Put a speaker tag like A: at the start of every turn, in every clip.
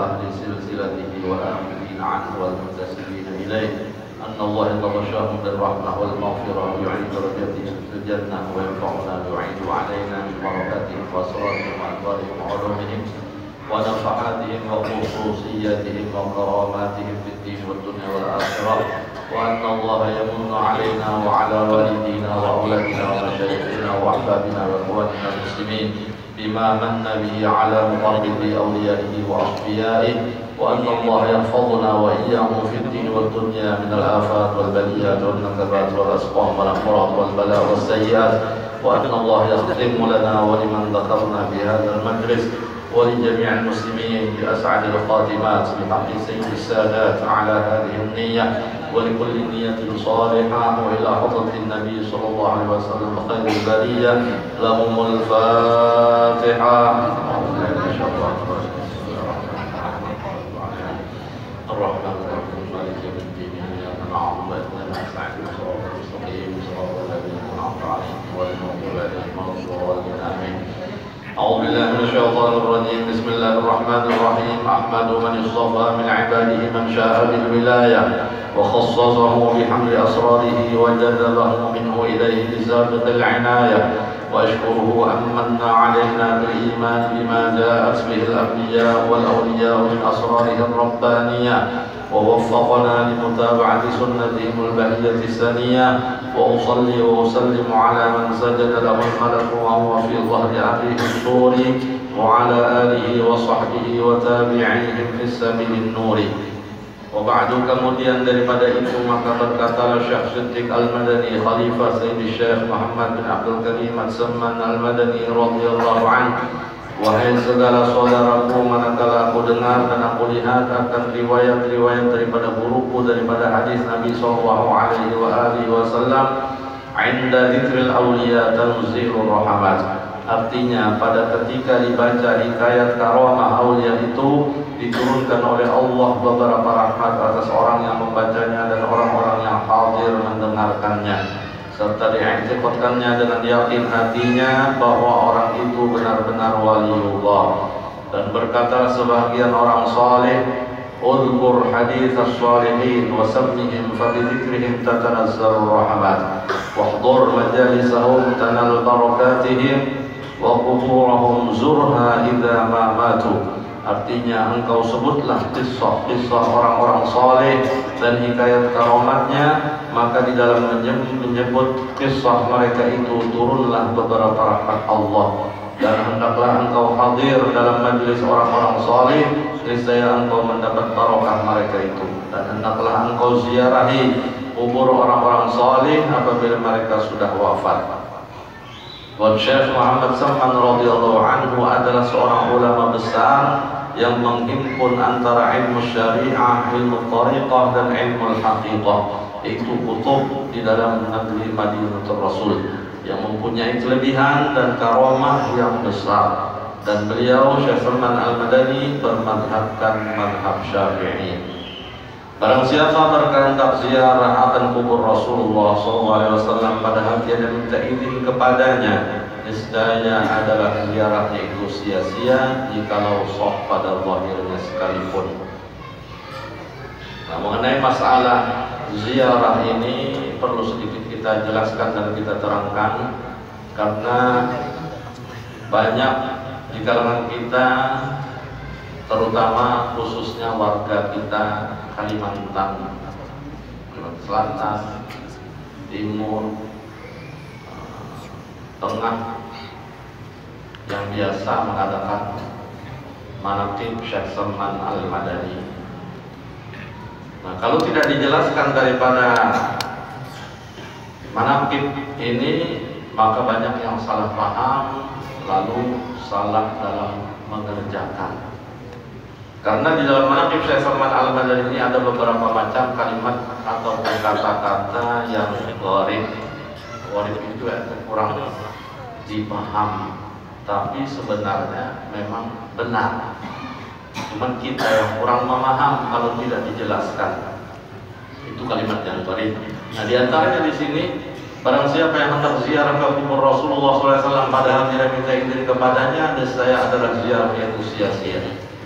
A: أهل سلسلته والآمنين عنه والمنتسبين إليه أن الله يتغشاهم بالرحمة والمغفرة ويعيد درجتهم في الجنة وينفعنا ويعيد علينا من بركاتهم وأسرارهم وأنوارهم وعلومهم ونفحاتهم وخصوصياتهم وكراماتهم في الدين والدنيا والآخرة، وأن الله يمن علينا وعلى والدينا وأولادنا ومشايخنا وأحبابنا وإخواننا المسلمين بما من به على مقرب أوليائه وأصفيائه، وأن الله يحفظنا وإياهم في الدين والدنيا من الآفات والبليات والنكبات والأسقام والأمراض والبلاء والسيئات، وأن الله يختم لنا ولمن ذكرنا في هذا المجلس ولجميع المسلمين بأسعد الخاتمات بحق سيد السادات على هذه النية ولكل نية صالحة، وإلى حضرة النبي صلى الله عليه وسلم خير البرية لهم الفاتحة. الرحمن الرحيم مالك يوم الدين إياك نعبد وإياك نستعين صراط المستقيم صراط الذين أنعمت عليهم غير المغضوب عليهم ولا الضالين آمين. أعوذ بالله من الشيطان الرجيم. بسم الله الرحمن الرحيم. أحمد من اصطفى من عباده من شاء بالولاية وخصصه بحمل أسراره وجذبه منه إليه بسابق العناية، وأشكره أن من علينا بالإيمان بما جاءت به الأنبياء والأولياء من أسراره الربانية، ووفقنا لمتابعة سنتهم البهية السنية، وأصلي وأسلم على من سجد له الملك وهو في ظهر أبيه الطور، وعلى آله وصحبه وتابعيهم في السبيل النور. Wabadu, kemudian daripada itu maka berkatalah Syekh Siddiq Al-Madani Khalifah Sayyid Syekh Muhammad bin Abdul Karim Al-Samman Al-Madani radhiyallahu anhu, wahai segala saudaraku, manakala aku dengar dan aku lihat akan riwayat-riwayat daripada guruku daripada hadis Nabi sallallahu alaihi wasallam, inda dzikril awliya tanzilur rahmat. Artinya pada ketika dibaca hikayat karamah aulia itu diturunkan oleh Allah beberapa rahmat atas orang yang membacanya dan orang-orang yang hadir mendengarkannya, serta diiktikadkannya dengan yakin hatinya bahwa orang itu benar-benar waliullah. Dan berkata sebagian orang saleh, "Udhkur hadits as-salihin wa sammihim fa bi dzikrihim tatanazzalur rahmat wahdhur majalisahum tanal barakatihim wa quburahum zurha idza ma matu." Artinya engkau sebutlah kisah-kisah orang-orang saleh dan hikayat karamatnya, maka di dalam menyebut kisah mereka itu turunlah beberapa rahmat Allah. Dan hendaklah engkau hadir dalam majlis orang-orang saleh, niscaya engkau mendapat barokah mereka itu. Dan hendaklah engkau ziarahi kubur orang-orang saleh apabila mereka sudah wafat. Dan Syekh Muhammad Samman radhiyallahu anhu adalah seorang ulama besar yang menghimpun antara ilmu syariah, ilmu tariqah dan ilmu haqiqah, yaitu kutub di dalam negeri Madinatul Rasul yang mempunyai kelebihan dan karamah yang besar. Dan beliau Syekh Salman Al-Madani bermadhabkan madhab Syafi'i. Barang siapa berkehendak ziarah akan kubur Rasulullah SAW padahal dia minta izin kepadanya, niscaya adalah ziarahnya itu sia-sia jikalau sah pada zahirnya sekalipun. Nah, mengenai masalah ziarah ini perlu sedikit kita jelaskan dan kita terangkan, karena banyak di kalangan kita, terutama khususnya warga kita Kalimantan Selatan, Timur, Tengah, yang biasa mengadakan manaqib Syekh Salman Al-Madani. Nah, kalau tidak dijelaskan daripada manaqib ini, maka banyak yang salah paham lalu salah dalam mengerjakan. Karena di dalam manaqib Syekh Salman Al-Madani ini ada beberapa macam kalimat atau kata-kata yang gharib. Gharib itu kurang dipahami, tapi sebenarnya memang benar. Cuman kita yang kurang memaham kalau tidak dijelaskan. Itu kalimat yang gharib. Nah, di antaranya di sini, barang siapa yang hendak ziarah ke kubur Rasulullah SAW padahal tidak minta izin kepadanya, niscaya adalah ziarah yang sia-sia.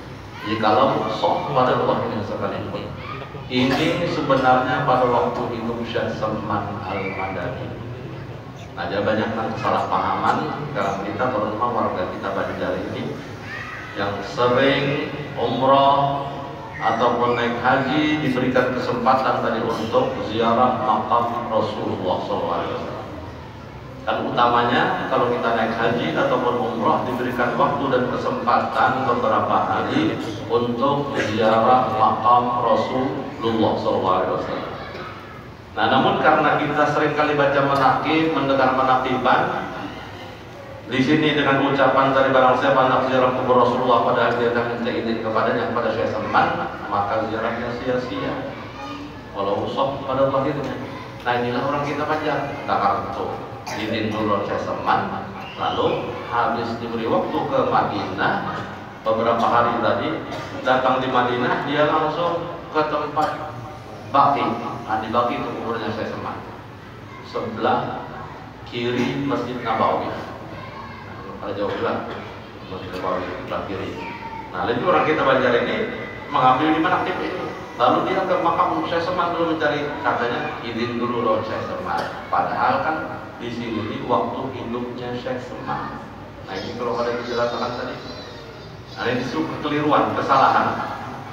A: Jikalau sok pada waktu sekalipun. Ini sebenarnya pada waktu hidup Syekh Salman Al-Madani. Ada banyak kesalahpahaman dalam kita, terutama warga kita Banjar ini yang sering umrah ataupun naik haji diberikan kesempatan tadi untuk ziarah makam Rasulullah SAW. Dan utamanya kalau kita naik haji ataupun umrah diberikan waktu dan kesempatan beberapa hari untuk ziarah makam Rasulullah SAW. Nah, namun karena kita sering kali baca menakib, mendengar menakiban, di sini dengan ucapan dari barang siapa hendak ziarah kubur Rasulullah pada dia akan minta izin kepadanya kepada Syekh Salman, maka ziarahnya sia-sia. Walau usah pada lahirnya. Nah, inilah orang kita Banjar, tak kartu izin dulu Syekh Salman, lalu habis diberi waktu ke Madinah beberapa hari tadi, datang di Madinah dia langsung ke tempat Baqi. Nah, di Baqi itu kuburnya Syekh Salman, sebelah kiri Masjid Nabawi. Pada jauh bilang Masjid Nabawi sebelah kiri. Nah, lalu orang kita Banjar ini mengambil di mana tip itu, lalu dia ke makam Syekh Salman dulu mencari, katanya izin dulu loh Syekh Salman. Padahal kan di sini waktu hidupnya Syekh Salman. Nah, ini kalau ada dijelaskan tadi. Nah, ini kekeliruan, kesalahan.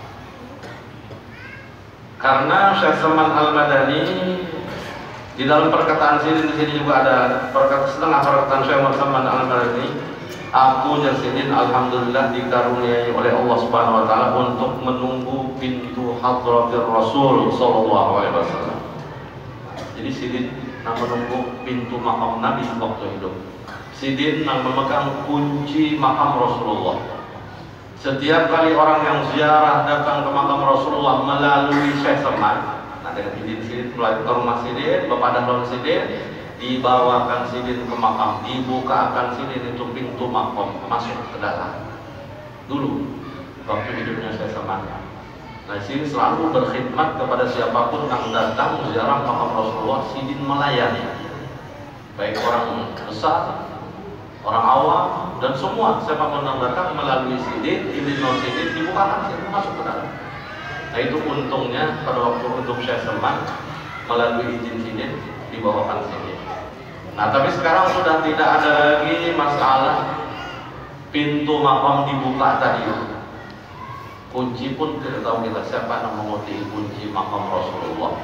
A: Karena Syekh Salman Al-Madani di dalam perkataan sini, di sini juga ada setengah perkataan Syekh Salman Al-Madani. Aku Jasidin alhamdulillah dikaruniai oleh Allah Subhanahu wa taala untuk menunggu pintu hadratir Rasul sallallahu alaihi wasallam. Jadi Sidin yang menunggu pintu makam Nabi waktu hidup. Sidin yang memegang kunci makam Rasulullah. Setiap kali orang yang ziarah datang ke makam Rasulullah melalui Syekh Salman, nah dengan izin Sidin mulai ke rumah Sidin, Bapak Dahlan Sidin, dibawakan Sidin ke makam, dibukakan Sidin itu pintu makam, masuk ke dalam. Dulu waktu hidupnya Syekh Salman. Nah, Sidin selalu berkhidmat kepada siapapun yang datang ziarah makam Rasulullah. Sidin melayani, baik orang besar, orang awam, dan semua siapapun yang datang melalui Sidin, izin non Sidin dibukakan, Sidin masuk ke dalam. Nah, itu untungnya pada waktu untuk Syekh Salman melalui izin Sidin dibawakan Sidin. Nah, tapi sekarang sudah tidak ada lagi masalah pintu makam dibuka tadi. Kunci pun tidak tahu kita siapa yang menguti kunci makam Rasulullah.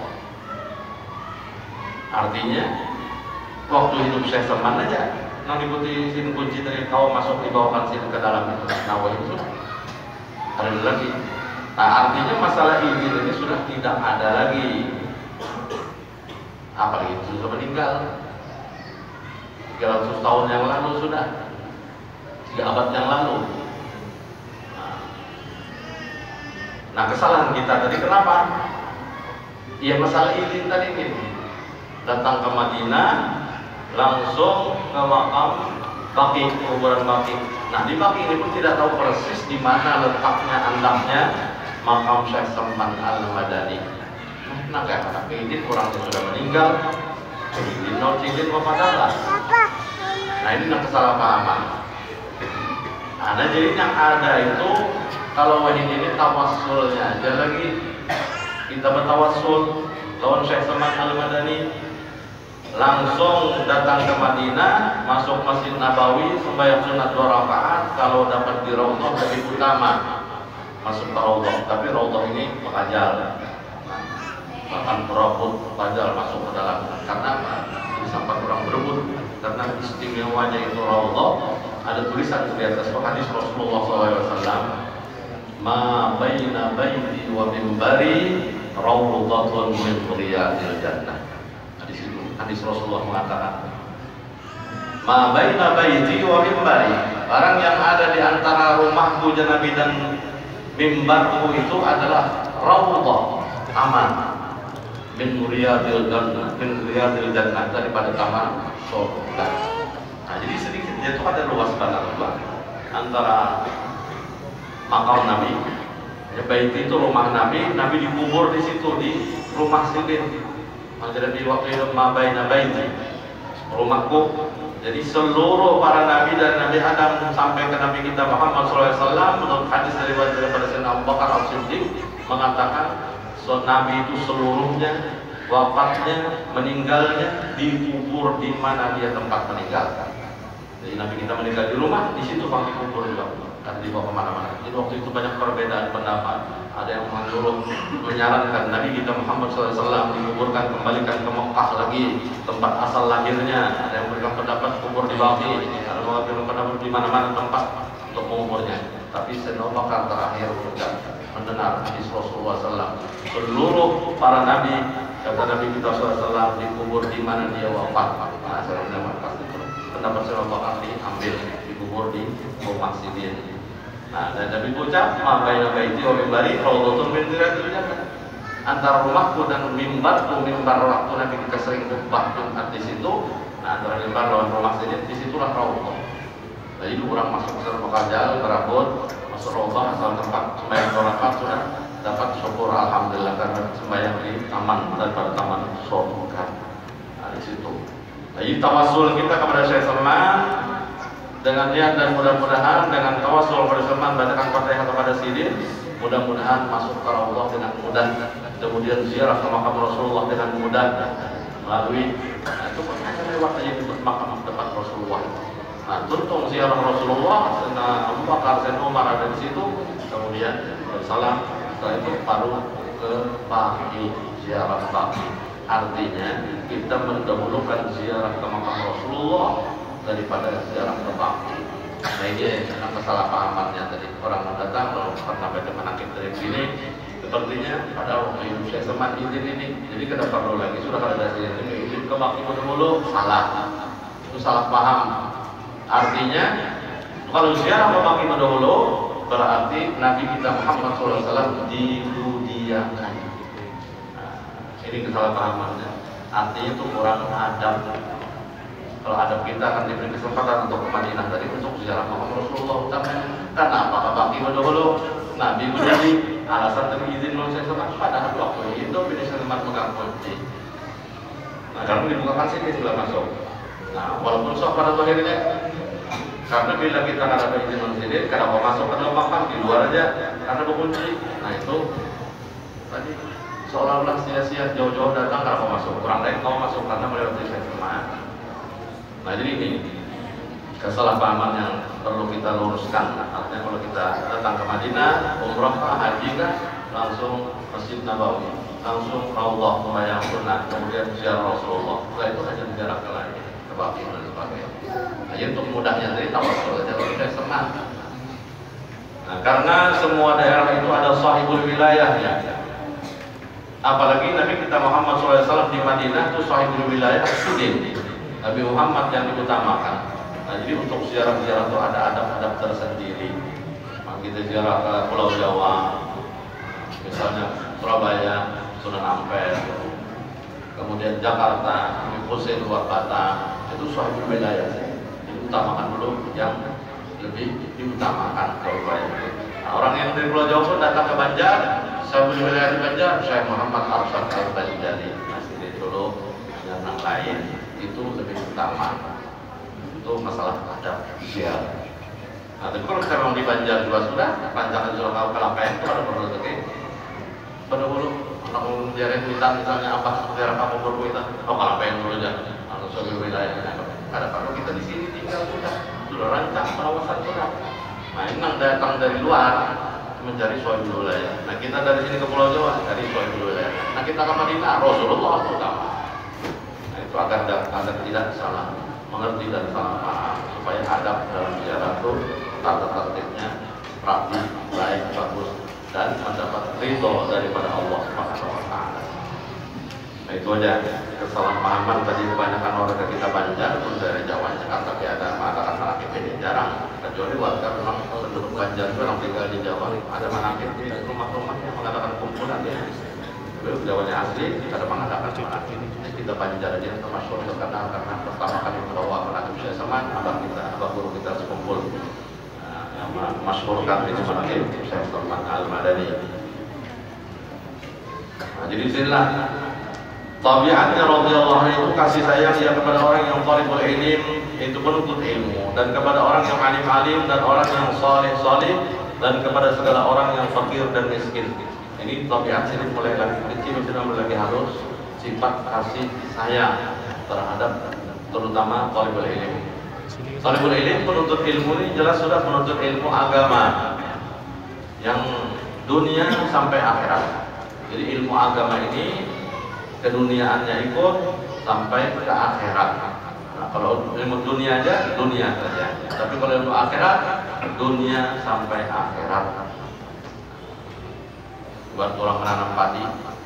A: Artinya waktu hidup Syekh Salman aja yang diikuti sin kunci dari kau masuk dibawakan sin ke dalam itu. Nah, itu sudah ada lagi. Nah, artinya masalah izin ini sudah tidak ada lagi. Apalagi itu sudah meninggal 300 tahun yang lalu, sudah 3 abad yang lalu. Nah, kesalahan kita tadi kenapa? Ya masalah izin tadi ini. Datang ke Madinah, langsung ke makam Baqi, kuburan Baqi. Nah, di Baqi ini pun tidak tahu persis di mana letaknya andaknya makam Syekh Salman Al-Madani. Nah, karena izin orang yang sudah meninggal, izin Bapak Dahlan. Nah, ini yang kesalahpahaman. Nah, jadi yang ada itu kalau wahid ini tawassulnya aja lagi. Kita bertawassul lawan Syekh Salman Al-Madani, langsung datang ke Madinah, masuk Masjid Nabawi, sembahyang sunat 2 rakaat. Kalau dapat di Raudhah lebih utama masuk ke Raudhah, tapi Raudhah ini pekajal, bahkan berebut pekajal masuk ke dalam. Karena ini sampai orang berebut, karena istimewanya itu Raudhah. Ada tulisan di atas hadis Rasulullah SAW, ma baina baiti wa mimbari raudhatun min riyadil jannah. Hadis Rasulullah mengatakan, ma baina baiti wa mimbari, barang yang ada di antara rumahku Nabi dan mimbarku itu adalah raudhah, taman, min riyadil jannah, daripada taman surga. Nah, jadi sedikit dia itu ada luas banget antara makam Nabi. Ya, baiti itu rumah Nabi, Nabi dikubur di situ di rumah Sidin. Jadi di waktu itu mabaina baiti, rumahku. Jadi seluruh para nabi dan Nabi Adam sampai ke Nabi kita Muhammad SAW menurut hadis daripada Sayyidina Abu Bakar As-Siddiq mengatakan Nabi itu seluruhnya wafatnya, meninggalnya dikubur di mana dia tempat meninggal. Jadi Nabi kita meninggal di rumah, di situ kami kubur juga, kan dibawa kemana-mana. Jadi waktu itu banyak perbedaan pendapat. Ada yang menyarankan Nabi kita Muhammad SAW dikuburkan, kembalikan ke Mekah lagi, tempat asal lahirnya. Ada yang berikan pendapat kubur di Baqi, ada yang berikan pendapat di mana-mana tempat untuk menguburnya. Tapi Sayyidina Abu Bakar terakhir juga mendengar hadis Rasulullah SAW. Seluruh para nabi, kata Nabi kita SAW, dikubur di mana dia wafat. Nah, saya mendapat pendapat Sayyidina Abu Bakar diambil, dikubur di rumah Sidin. Nah, dan Nabi ucap, "Ma baina baiti wa mimbari raudhatun min riyadil jannah." Antara rumahku dan mimbarku, mimbar waktu Nabi kita sering khutbah Jumat di situ. Nah, antara mimbar lawan rumah Sidin, di situlah raudhah. Jadi orang masuk ke Mekah jalan berabot, masuk raudhah asal tempat sembahyang rakaat sudah dapat syukur alhamdulillah karena sembahyang di taman daripada taman surga. Nah, di situ. Jadi tawasul kita kepada Syekh Salman dengan niat dan mudah-mudahan dengan tawasul kepada Salman bacakan Fatihah kepada Sidin, mudah-mudahan masuk ke raudhah dengan mudah, kemudian ziarah ke makam Rasulullah dengan mudah melalui itu pun hanya lewat aja di makam tempat Rasulullah. Nah, tuntung ziarah Rasulullah, Sayyidina Abu Bakar, Sayyidina Umar ada di situ, kemudian bersalam, setelah itu baru ke Baqi, ziarah Baqi. Artinya kita mendahulukan ziarah ke makam Rasulullah daripada ziarah ke Baqi. Nah, ini kesalahpahamannya tadi. Orang datang kalau pernah baca manaqib dari sini, sepertinya pada waktu itu saya sempat izin ini, jadi kita perlu lagi sudah ada sini izin ke Baqi dulu, salah. Itu salah paham. Artinya kalau ziarah ke Baqi dulu berarti Nabi kita Muhammad SAW didudiakan. Nah, ini kesalahpahamannya. Artinya itu kurang adab. Kalau adab kita akan diberi kesempatan untuk ke Madinah tadi untuk ziarah makam Rasulullah utamanya. Kenapa ke Baqi dulu? Nabi menjadi alasan tadi izin saya sama padahal waktu itu bisa tempat pegang kunci. Nah, karena dibukakan sini sudah masuk. Nah, walaupun sok pada akhirnya, karena bila kita ada izin sini, kalau mau masuk ke dalam makam di luar aja, karena berkunci. Nah itu tadi seolah-olah sia-sia jauh-jauh datang kalau mau masuk, orang lain mau masuk karena melewati saya semua. Nah jadi ini kesalahpahaman yang perlu kita luruskan. Artinya kalau kita datang ke Madinah, umrah, haji kan, langsung Masjid Nabawi, langsung Raudhah sembahyang sunnah, kemudian ziarah Rasulullah. Setelah itu hanya ziarah ke lain, ke Baqi dan sebagainya. Nah, jadi untuk mudahnya tadi tawasul aja tidak semak. Nah, karena semua daerah itu ada sahibul wilayahnya. Apalagi Nabi kita Muhammad SAW di Madinah itu sahibul wilayah Sidin. Nabi Muhammad yang diutamakan. Nah, jadi untuk ziarah-ziarah itu ada adab-adab tersendiri. Nah, kita ziarah ke Pulau Jawa, misalnya Surabaya, Sunan Ampel, kemudian Jakarta, Husein luar Batam, itu sahibul wilayah. Diutamakan dulu yang lebih diutamakan kalau nah, orang yang dari Pulau Jawa pun datang ke Banjar, sahibul wilayah di Banjar, Syekh Muhammad Arsyad Al-Banjari, masih di Solo, dan yang lain itu lebih utama. Itu masalah adab ziarah. Nah, tapi kalau saya memang di Banjar juga sudah, panjangan Surabaya Kalapen itu ada perlu lagi. Pada dulu, anak ziarah Witan misalnya apa, ziarah kamu berkuitan, oh Kalapen dulu aja, atau sahibul wilayah. Ada kalau kita di sini tinggal sudah rancang pengawasan sudah. Nah, ini yang datang dari luar mencari sahibul wilayah. Nah, kita dari sini ke Pulau Jawa cari sahibul wilayah. Nah, kita ke Madinah Rasulullah utama. Nah, itu agar tidak salah mengerti dan salah paham supaya adab dalam ziarah itu tata tertibnya rapi, baik, bagus dan mendapat ridho daripada Allah Subhanahu wa taala. Nah, itu aja kesalahpahaman tadi kebanyakan warga kita Banjar pun dari Jawa Jakarta tapi ada mengatakan manaqib ini jarang, kecuali warga memang penduduk Banjar itu orang tinggal di Jawa ada manaqib di rumah-rumahnya mengatakan kumpulan ya. Jawanya asli ada mengatakan manaqib. Kita Banjar aja termasuk terkenal karena pertama kali membawa manaqib Syekh Salman, abah guru kita sekumpul yang masyhurkan ini manaqib Syekh Salman Al-Madani. Nah, jadi sinilah tabiatnya radhiyallahu anhu itu kasih sayang dia kepada orang yang thalibul ilm, itu penuntut ilmu, dan kepada orang yang alim-alim dan orang yang saleh-saleh dan kepada segala orang yang fakir dan miskin. Ini tabiat sini mulai lagi kecil sudah mulai lagi halus, sifat kasih sayang terhadap terutama talibul ilmi. Talibul ilmi, penuntut ilmu ini jelas sudah penuntut ilmu agama yang dunia sampai akhirat. Jadi ilmu agama ini keduniaannya ikut sampai ke akhirat. Nah, kalau ilmu dunia aja, dunia saja. Tapi kalau ilmu akhirat, dunia sampai akhirat. Buat orang menanam padi,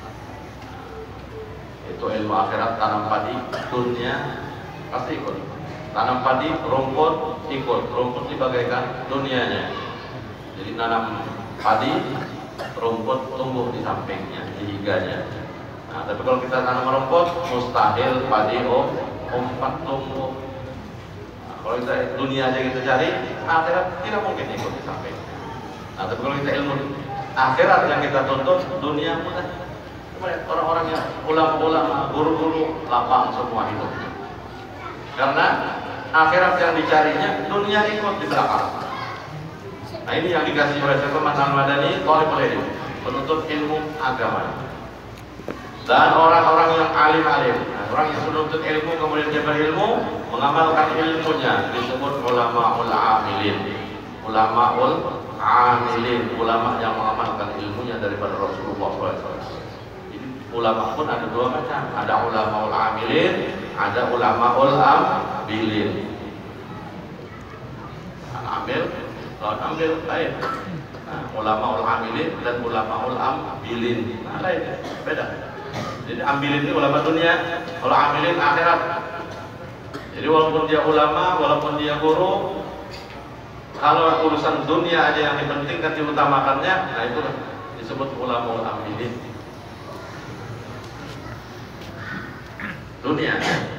A: itu ilmu akhirat, tanam padi, dunia pasti ikut. Tanam padi, rumput ikut. Rumput dibagaikan dunianya. Jadi tanam padi, rumput tumbuh di sampingnya, di higanya. Nah, tapi kalau kita tanam rumput, mustahil padi umpat tumbuh. Nah, kalau kita dunia aja kita cari, akhirat tidak mungkin ikut di sampingnya. Nah, tapi kalau kita ilmu akhirat yang kita tuntut, dunia mudah. Orang-orang yang ulama-ulama, guru-guru lapang semua hidupnya. Karena akhirat yang dicarinya, dunia ikut di belakang. Nah, ini yang dikasih oleh Syekh Al-Madani, talibul ilmi, penuntut ilmu agama. Dan orang-orang yang alim-alim, orang yang menuntut ilmu kemudian dia berilmu, mengamalkan ilmunya, disebut ulamaul amilin. Ulamaul amilin, ulama yang mengamalkan ilmunya daripada Rasulullah SAW. Jadi ulama pun ada dua macam, ada ulamaul amilin, ada ulamaul ambilin. Ambil, ambil lain. Nah, ulamaul amilin dan ulamaul ambilin, nah, lain, beda. Jadi ambilin ini ulama dunia, kalau amilin akhirat. Jadi walaupun dia ulama, walaupun dia guru, kalau urusan dunia aja yang dipentingkan diutamakannya, nah itu disebut ulamaul amilin. Dunia.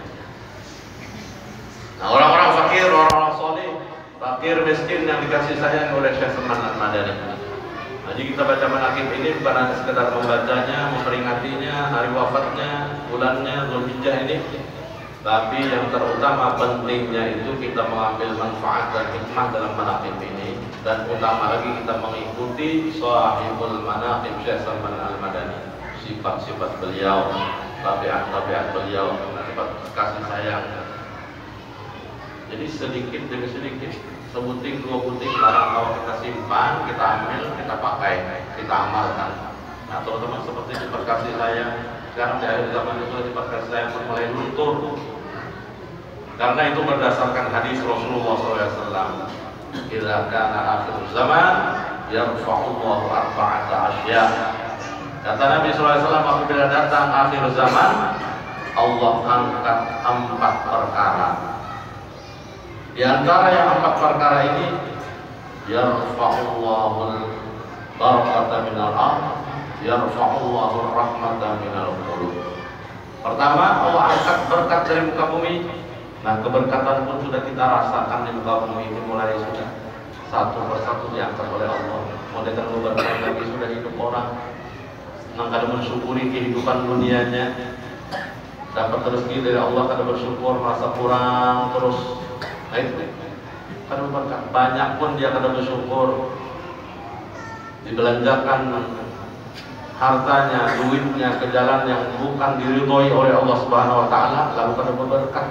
A: Nah, orang-orang fakir, orang-orang soleh, fakir miskin yang dikasih sayang oleh Syekh Al-Madani. Jadi kita baca manaqib ini bukan hanya sekedar membacanya, memperingatinya, hari wafatnya, bulannya, Dzulhijjah ini, tapi yang terutama pentingnya itu kita mengambil manfaat dan hikmah dalam manaqib ini, dan utama lagi kita mengikuti sahibul manaqib Syekh Salman Al-Madani, sifat-sifat beliau, tabiat-tabiat beliau, sifat kasih sayang. Jadi sedikit demi sedikit, sebuting dua buting barang kalau kita simpan, kita ambil, kita pakai, kita amalkan. Nah, terutama seperti sifat kasih sayang, sekarang di akhir zaman itu sifat kasih sayang pun mulai luntur. Karena itu berdasarkan hadis Rasulullah SAW. Idza kana akhir zaman, yarfa'ullahu arba'ata asya. Kata Nabi SAW, apabila datang akhir zaman, Allah angkat 4 perkara. Di antara yang 4 perkara ini, yarfa'ullahul barakata minal ardh, yarfa'ullahur rahmata minal qulub. Pertama, Allah angkat berkat dari muka bumi. Nah, keberkatan pun sudah kita rasakan di muka bumi ini, mulai sudah satu persatu diangkat oleh Allah. Mulai dengan berkat lagi sudah hidup orang, yang kadang mensyukuri kehidupan dunianya, dapat rezeki dari Allah, kadang bersyukur, merasa kurang terus. Nah, itu kan berkat. Banyak pun dia kadang bersyukur, dibelanjakan hartanya, duitnya ke jalan yang bukan diridhoi oleh Allah Subhanahu wa taala, lalu kadang berberkat.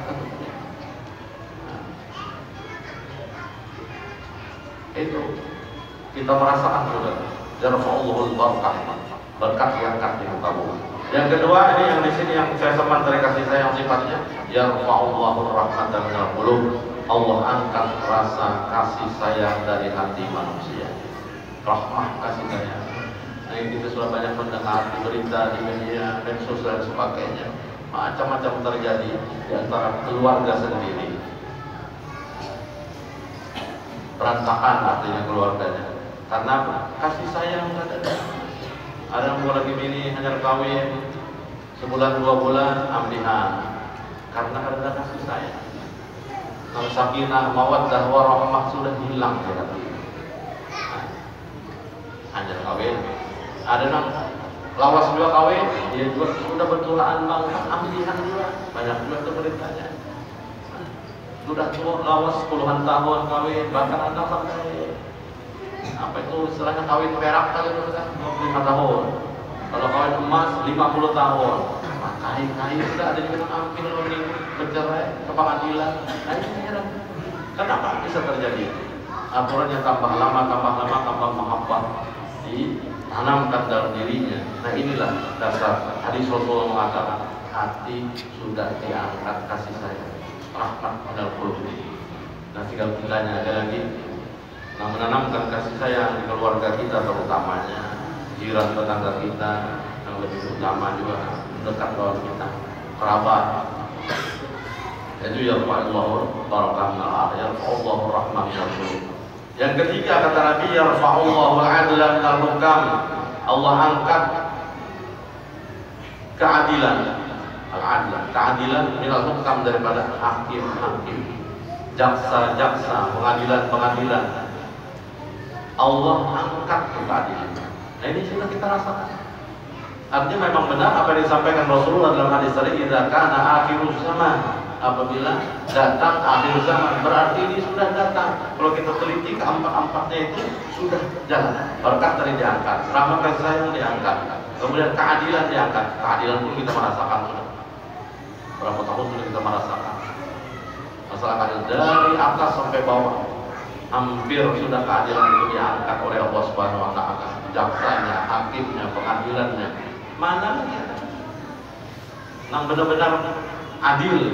A: Itu kita merasakan sudah yarfa'ullahul barakah, berkat diangkat di muka bumi. Yang kedua, ini yang di sini yang saya seman dari kasih sayang sifatnya, yarfa'ullahur rahmata minal qulub. Allah angkat rasa kasih sayang dari hati manusia. Rahmah, kasih sayang. Nah, ini kita sudah banyak mendengar di berita, di media, medsos dan sebagainya. Macam-macam terjadi di antara keluarga sendiri. Berantakan artinya keluarganya. Karena kasih sayang nggak ada. Ada yang mau lagi bini hanya kawin sebulan 2 bulan ambihan. Karena ada kasih sayang. Kalau sakinah, mawaddah, warahmah sudah hilang ya. Hanya kawin. Ada yang lawas juga kawin, dia juga sudah bertulaan banget, ambihan juga. Banyak juga itu beritanya. Sudah tua lawas puluhan tahun kawin, bahkan ada sampai apa itu istilahnya kawin perak kali itu kan 5 tahun. Kalau kawin emas 50 tahun. Kain sudah ada juga ambil nih bercerai ke pengadilan. Nah ini heran. Kenapa bisa terjadi? Aturannya tambah lama, tambah menghambat ditanamkan dalam dirinya. Nah inilah dasar hadis Rasulullah mengatakan hati sudah diangkat kasih sayang, rahmat minal qulubi. Nah tinggal kitanya ada lagi menanamkan kasih sayang di keluarga kita, terutamanya jiran tetangga kita, yang lebih utama juga dekat kawan kita, kerabat. Itu ya Allah barakahna ayat Allah rahmatullah. Yang ketiga kata Nabi, ya Rasulullah al-adla minal hukam, Allah angkat keadilan, al-adla, keadilan minal hukam daripada hakim-hakim, jaksa-jaksa, pengadilan-pengadilan. Allah angkat keadilan. Nah ini sudah kita rasakan. Artinya memang benar apa yang disampaikan Rasulullah dalam hadis tadi, idza kana akhiruz zaman, apabila datang akhir zaman, berarti ini sudah datang. Kalau kita teliti keempat-empatnya itu sudah jalan. Berkat tadi diangkat, rahmat kasih sayang diangkat, kemudian keadilan diangkat. Keadilan pun kita merasakan sudah. Berapa tahun sudah kita merasakan masalah keadilan dari atas sampai bawah. Hampir sudah keadilan itu diangkat oleh Allah Subhanahu wa taala. Jaksanya, hakimnya, pengadilannya. Mana lagi yang benar-benar adil.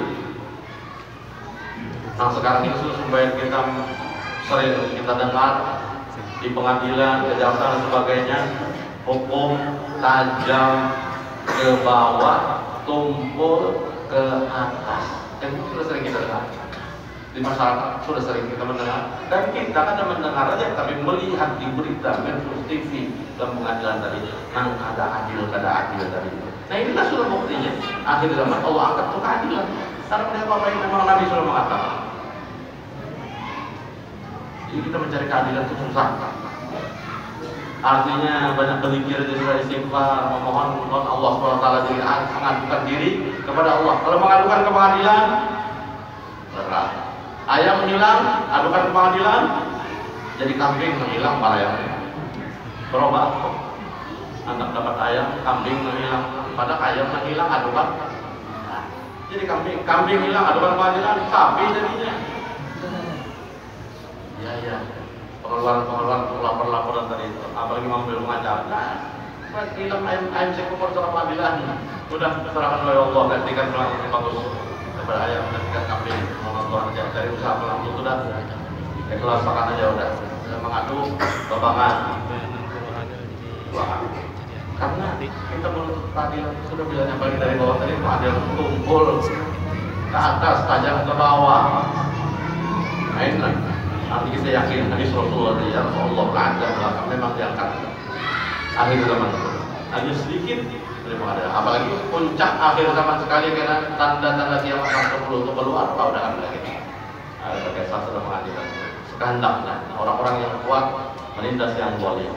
A: Nah sekarang ini supaya kita sering kita dengar di pengadilan, kejaksaan dan sebagainya, hukum tajam ke bawah, tumpul ke atas. Itu sudah sering kita dengar di masyarakat, sudah sering kita mendengar. Dan kita kadang mendengar aja, tapi melihat di berita, Metro TV dan pengadilan tadi, nang ada adil tadi. Nah inilah sudah buktinya. Akhir zaman Allah angkat itu keadilan. Karena kenapa apa yang memang Nabi sudah mengatakan. Jadi kita mencari keadilan itu susah. Artinya banyak berzikir, sudah istighfar, memohon Allah SWT, jadi mengadukan diri kepada Allah. Kalau mengadukan ke pengadilan, berat. Ayam hilang, adukan ke pengadilan, jadi kambing menghilang malah yang berobat. Anak dapat ayam, kambing menghilang, pada ayam menghilang, adukan. Jadi kambing hilang, adukan pengadilan, sapi jadinya. Ya. Pengeluaran laporan tadi itu, apalagi mengambil pengacara. Nah, hilang ayam sekupur ke pengadilan, udah serahkan oleh Allah, gantikan yang bagus. Ayam dan ikan kambing, mohon Tuhan aja dari usaha pelan itu sudah ikhlasakan aja udah mengadu kebangan. Karena kita menuntut keadilan sudah bilangnya bagi dari bawah tadi, keadilan tumpul ke atas, tajam ke bawah. Nah inilah arti kita yakin hadis Rasulullah ya Allah ada memang diangkat akhir zaman itu. Hanya sedikit ada, apalagi puncak akhir zaman sekali karena tanda-tanda kiamat yang keluar apa udah ada lagi. Ada kisah sudah mengatakan sekandaknya orang-orang yang kuat menindas yang zalim.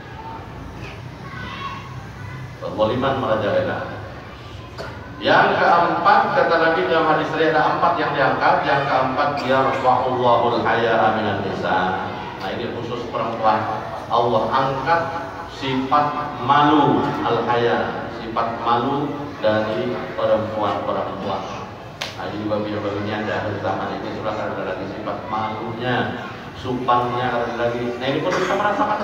A: Kezaliman merajalela. Yang keempat kata Nabi dalam hadis tadi ada 4 yang diangkat. Yang keempat yarfa'ullahul haya'a minan nisa. Nah ini khusus perempuan. Allah angkat sifat malu al-haya, sifat malu dari perempuan-perempuan. Nah, jadi babi-babinya ada akhir zaman ini sudah ada lagi sifat malunya, supannya ada lagi. Nah ini pun kita merasakan.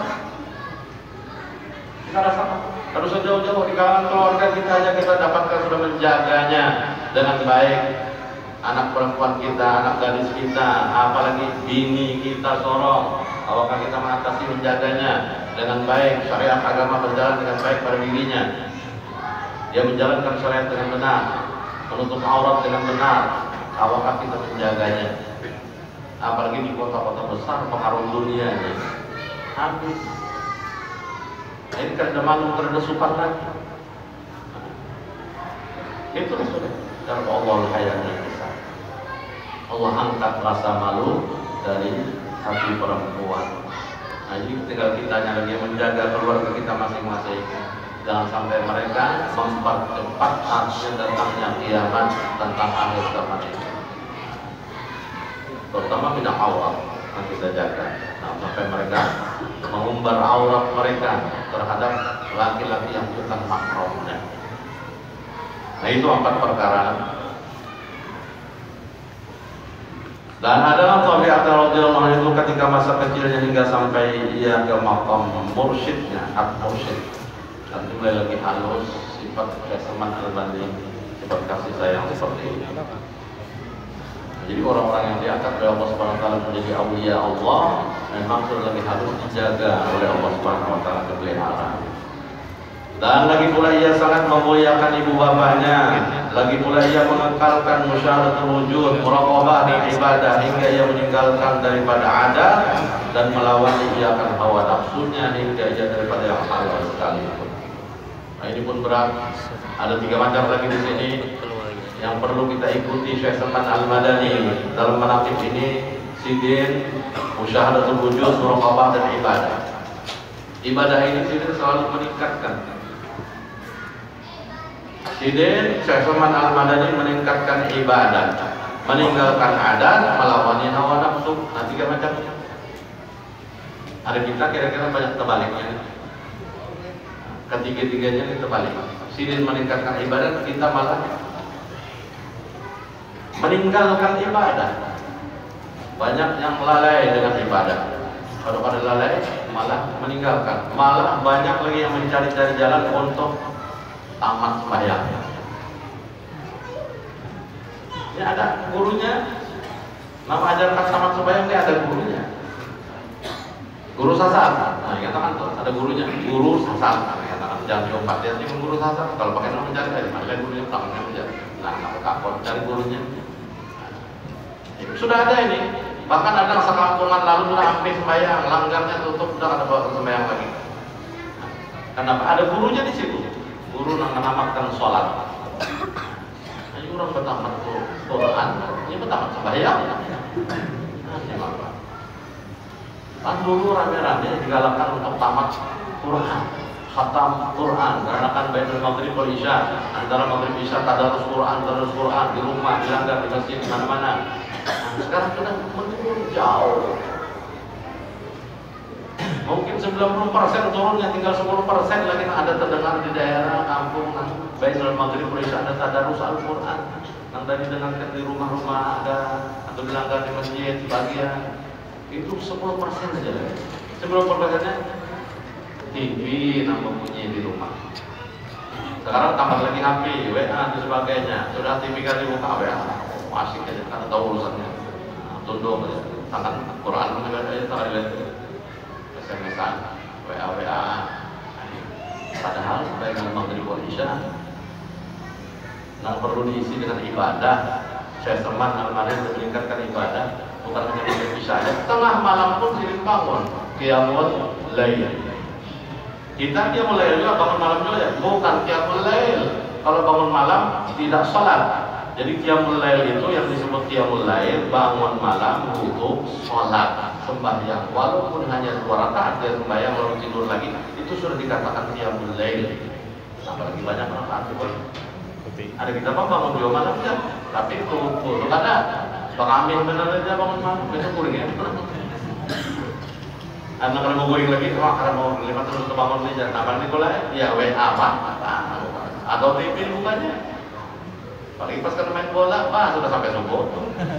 A: Kita rasakan. Harus jauh-jauh di kalangan keluarga kita aja kita dapatkan sudah menjaganya dengan baik. Anak perempuan kita, anak gadis kita, apalagi bini kita sorong. Apakah kita mengatasi menjaganya dengan baik, syariat agama berjalan dengan baik pada dirinya. Dia menjalankan syariat dengan benar, menutup aurat dengan benar. Apakah kita menjaganya? Apalagi di kota-kota besar pengaruh dunianya habis. Nah, ini kan ada malu, ada sukan lagi. Itu sudah dari Allah kayaknya bisa. Allah angkat rasa malu dari hati perempuan. Nah, jadi tinggal kitanya lagi menjaga keluarga kita masing-masing. Jangan sampai mereka mempercepat artinya datangnya kiamat tentang akhir zaman ini. Terutama bidang awal yang kita jaga. Nah, sampai mereka mengumbar aurat mereka terhadap laki-laki yang bukan mahramnya. Nah itu 4 perkara. Dan adalah tabiat radhiyallahu anhu ketika masa kecilnya hingga sampai ia ke makam mursyidnya, mursyid. Dan mulai lagi halus sifat Syaikhman Al-Albani, sifat kasih sayang seperti ini. Jadi orang-orang yang diangkat oleh Allah Subhanahu wa taala menjadi aulia Allah memang sudah lagi harus dijaga oleh Allah Subhanahu wa taala, dipelihara. Dan lagi pula ia sangat memuliakan ibu bapaknya, lagi pula ia mengekalkan musyahadatul wujud, muraqabah dan ibadah hingga ia meninggalkan daripada adat dan melawan ia akan hawa nafsunya hingga ia daripada yang halal sekalipun. Nah ini pun berat. Ada 3 macam lagi di sini yang perlu kita ikuti Syekh Salman Al-Madani dalam menafsir ini: sidin, musyahadatul wujud, muraqabah dan ibadah. Ibadah ini sidin selalu meningkatkan. Sidin Syekh Salman Al-Madani meningkatkan ibadah, meninggalkan adat, melawani hawa nafsu. Nah 3 macamnya. Ada kita kira-kira banyak terbaliknya. Ketiga-tiganya kita balik. Sidin meningkatkan ibadah, kita malah meninggalkan ibadah. Banyak yang lalai dengan ibadah. Kalau pada lalai malah meninggalkan. Malah banyak lagi yang mencari-cari jalan untuk tamat sembahyang. Ini ada gurunya. Nama ajarkan tamat sembahyang ini ada gurunya. Guru sasar. Nah, katakan tuh ada gurunya. Guru sasar. Katakan jangan diompat ya, ini guru sasar. Kalau pakai nama mencari dari mana gurunya tangannya mencari. Nah, apa kapal cari gurunya. Sudah ada ini. Bahkan ada sekampungan lalu sudah hampir sembahyang, langgarnya tutup, sudah ada sembahyang lagi. Kenapa? Ada gurunya di situ. Guru yang menamatkan sholat. Ini orang bertamat Quran, ini bertamat sembahyang. Kan dulu rame-rame digalakkan untuk tamat Quran, khatam Quran, karena kan bainal maghrib wal isya, antara maghrib isya tadarus Quran di rumah, di langgar, di masjid, di mana-mana. Nah, sekarang sudah menurun jauh. Mungkin 90% turunnya, tinggal 10% lagi yang ada terdengar di daerah kampung bainal maghrib wal isya ada tadarus Al-Quran yang tadi dengarkan di rumah-rumah ada, atau di langgar, di masjid, sebagian. Itu 10% saja. 10%-nya TV nambah bunyi di rumah. Sekarang tambah lagi HP, WA dan sebagainya. Sudah TV kan dibuka WA, masih aja karena tahu urusannya. Tunduk aja, tangan Quran aja tangan lihat SMS-an, WA. Padahal baik maghrib wal isya yang perlu diisi dengan ibadah. Syekh Salman Al-Madani meningkatkan ibadah. Bukan hanya maghrib isya, tengah malam pun sering bangun qiyamul lail. Kita qiyamul lail juga bangun malam juga ya, bukan qiyamul lail. Kalau bangun malam tidak sholat. Jadi qiyamul lail itu yang disebut qiyamul lail, bangun malam untuk sholat, sembahyang. Walaupun hanya 2 rakaat dia sembahyang lalu tidur lagi, itu sudah dikatakan qiyamul lail. Apalagi banyak rakaat itu. Ada kita bangun 2 malam ya, tapi itu ada. Bang Amin benar aja bangun malam, besok guring ya. Anak kalau mau guring lagi, kalau mau 5 terus bangun aja. Nah, nanti mulai ya WA apa? Atau TV bukannya. Paling pas kan main bola, sudah sampai subuh.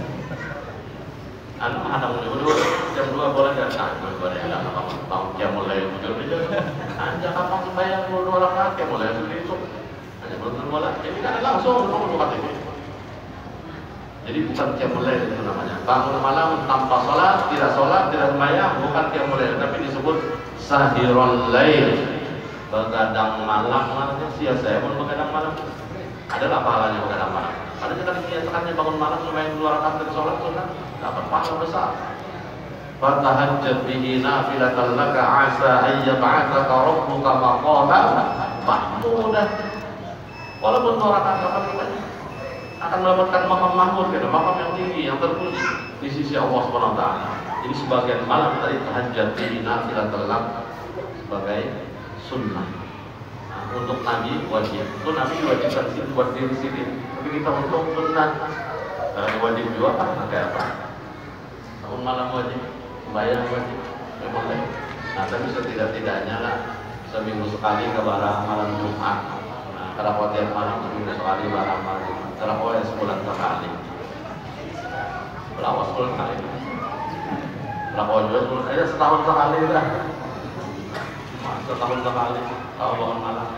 A: Anak ada dulu jam 2 bola dan boleh ada bangun jam mulai muncul aja. Anja kapan sembahyang 2 rakaat ya mulai itu. Hanya belum bola, jadi kan langsung buka TV. Jadi bukan qiyamul lail itu namanya. Bangun malam tanpa sholat, tidak sembahyang, bukan qiyamul lail, tapi disebut sahirul lail. Begadang malam namanya. Saya pun begadang malam. Adalah pahalanya begadang malam. Padahal kan menyatakannya bangun malam sembahyang 2 rakaat dari sholat sunnah, dapat pahala besar. Fatahajjat bihi nafilatan laka asa ay yab'atsaka rabbuka maqaman mahmudah. Walaupun 2 rakaat dapat banyak, akan mendapatkan makam mahmud, makam yang tinggi, yang terpuji di sisi Allah Subhanahu wa taala. Jadi sebagian malam tadi tahajjud di nafilatul lak sebagai sunnah. Nah, untuk Nabi wajib. Itu Nabi diwajibkan sih buat diri sendiri. Tapi kita untuk sunnah wajib juga kayak apa? Bangun malam wajib, sembahyang wajib, ya boleh. Nah, tapi setidak-tidaknya lah seminggu sekali ke barang malam Jumat. Nah, tarawih tiap malam seminggu sekali barang malam Jumat. Tarawih sebulan sekali. Berapa sebulan sekali? Tarawih juga setahun sekali dah. Setahun sekali. Tarawih malam.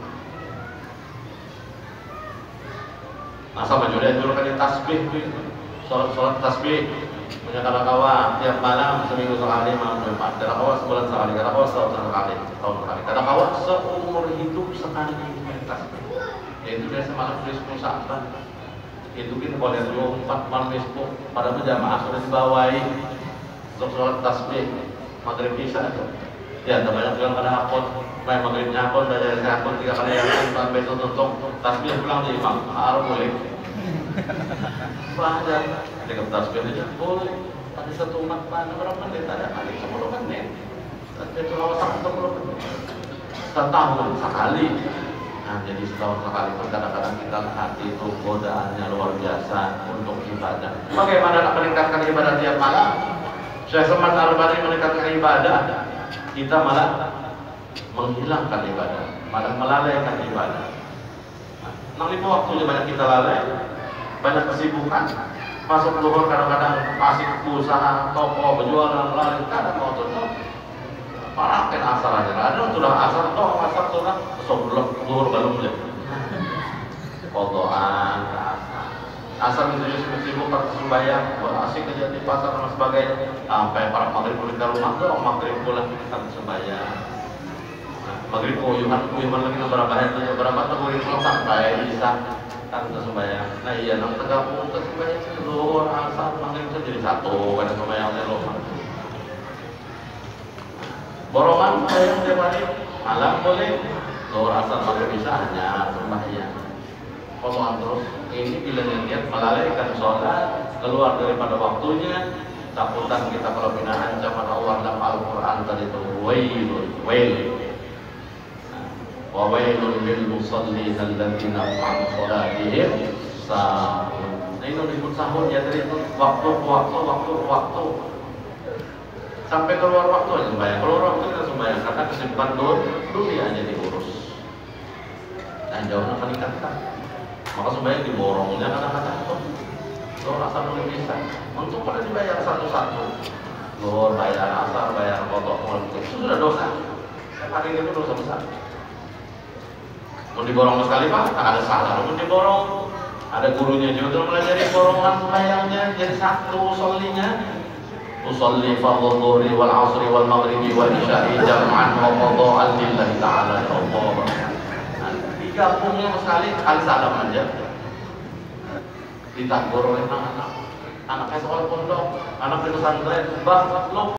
A: Nah, sama juga dulu kan tasbih, sholat tasbih. Punya kawan tiap malam seminggu sekali malam Jumat. Kawan sebulan sekali, kawan setahun sekali, kawan seumur hidup sekali tasbih. Itu biasa malam Nisfu Sa'ban. Itu kita boleh 24 malam Nisfu. Pada jamaah sudah dibawahi untuk sholat tasbih maghrib isya itu. Ya, banyak bilang pada akun, main maghribnya akun, belajar akun 3 kali yang sampai tutup tasbih pulang di imam. Harus boleh. Banyak dekat tasbih aja boleh. Ada satu umat mana berapa menit ada kali 10 menit. Tasbih itu lawas 10 menit. Setahun sekali. Nah, jadi setahun sekali pun kadang-kadang kita hati itu godaannya luar biasa untuk ibadah. Bagaimana nak meningkatkan ibadah tiap malam? Syekh Salman Al-Bani meningkatkan ibadah, kita malah menghilangkan ibadah, malah melalaikan ibadah. Nah, waktunya banyak kita lalai, banyak kesibukan. Masuk zuhur kadang-kadang masih usaha toko berjualan lari kadang mau tutup. Parakin asar aja, ada sudah asar toh asar sudah sebelum zuhur belum ya. Kodoan asar itu sibuk sembahyang, asik aja di pasar dan sebagainya. Sampai para maghrib pulang ke rumah tuh maghrib pulang kita sembahyang. Maghrib uyuhan lagi beberapa hari beberapa tuh pulang sampai bisa kan sembahyang. Nah iya, nang tergabung ke sembahyang zuhur asar maghrib itu jadi satu karena sembahyangnya lupa. Borongan sembahyang tiap hari malam boleh, zuhur asar maghrib bisa hanya sembahyang. Kotoran terus ini bila niat melalaikan sholat keluar daripada waktunya, takutan kita kalau bina ancaman Allah dalam Al-Quran tadi itu wail. Wa wailun lil musallin alladzina an sholatihim sahun. Nah, itu disebut sahun ya, dari itu waktu sampai keluar waktu aja sembahyang. Keluar waktu kita sembahyang karena kesibukan dunia aja diurus. Nah, jauhnya meningkatkan. Maka sembahyang diborongnya kadang-kadang tuh lo rasa belum bisa. Untuk pada dibayar satu-satu. Lo bayar asar, bayar kotok, itu sudah dosa. Hari itu dosa besar. Mau diborong sekali pak, tak ada salah. Mau diborong, ada gurunya juga melajari borongan sembahyangnya jadi satu solinya. Usolli fardhu dhuhri wal asri wal maghribi wal isya'i jam'an wa qada'an lillahi ta'ala ya Allah. Digabungnya sekali salam aja. Ditagur oleh anak-anak. Anaknya sekolah pondok, anak di pesantren, bah, lo